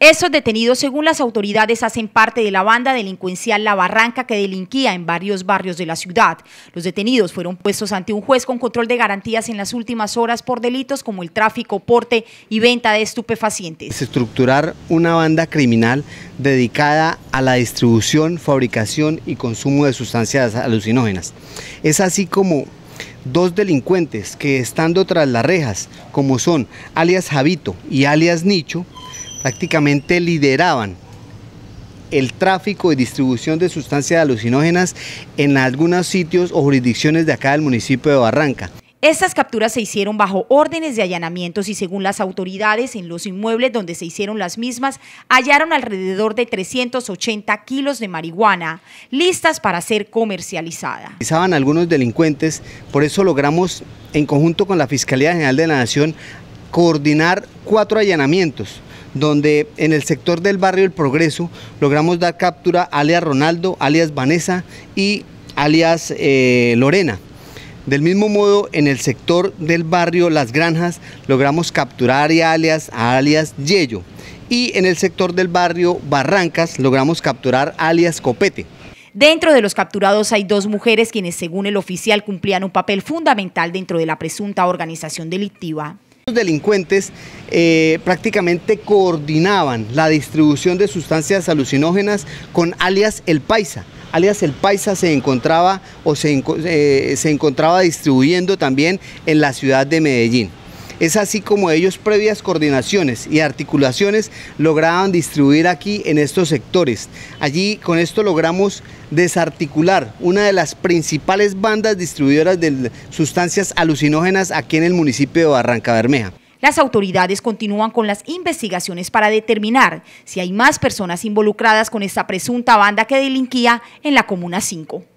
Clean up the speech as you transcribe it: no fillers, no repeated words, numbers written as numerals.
Estos detenidos, según las autoridades, hacen parte de la banda delincuencial La Barranca que delinquía en varios barrios de la ciudad. Los detenidos fueron puestos ante un juez con control de garantías en las últimas horas por delitos como el tráfico, porte y venta de estupefacientes. Estructurar una banda criminal dedicada a la distribución, fabricación y consumo de sustancias alucinógenas. Es así como dos delincuentes que, estando tras las rejas, como son alias Javito y alias Nicho, prácticamente lideraban el tráfico y distribución de sustancias alucinógenas en algunos sitios o jurisdicciones de acá del municipio de Barranca. Estas capturas se hicieron bajo órdenes de allanamientos y, según las autoridades, en los inmuebles donde se hicieron las mismas hallaron alrededor de 380 kilos de marihuana listas para ser comercializada. Utilizaban algunos delincuentes, por eso logramos, en conjunto con la Fiscalía General de la Nación, coordinar 4 allanamientos, donde en el sector del barrio El Progreso logramos dar captura a alias Ronaldo, alias Vanessa y alias Lorena. Del mismo modo, en el sector del barrio Las Granjas logramos capturar a alias Yello, y en el sector del barrio Barrancas logramos capturar alias Copete. Dentro de los capturados hay 2 mujeres quienes, según el oficial, cumplían un papel fundamental dentro de la presunta organización delictiva. Los delincuentes prácticamente coordinaban la distribución de sustancias alucinógenas con alias El Paisa. Alias El Paisa se encontraba distribuyendo también en la ciudad de Medellín. Es así como ellos, previas coordinaciones y articulaciones, lograban distribuir aquí en estos sectores. Allí con esto logramos desarticular una de las principales bandas distribuidoras de sustancias alucinógenas aquí en el municipio de Barrancabermeja. Las autoridades continúan con las investigaciones para determinar si hay más personas involucradas con esta presunta banda que delinquía en la Comuna 5.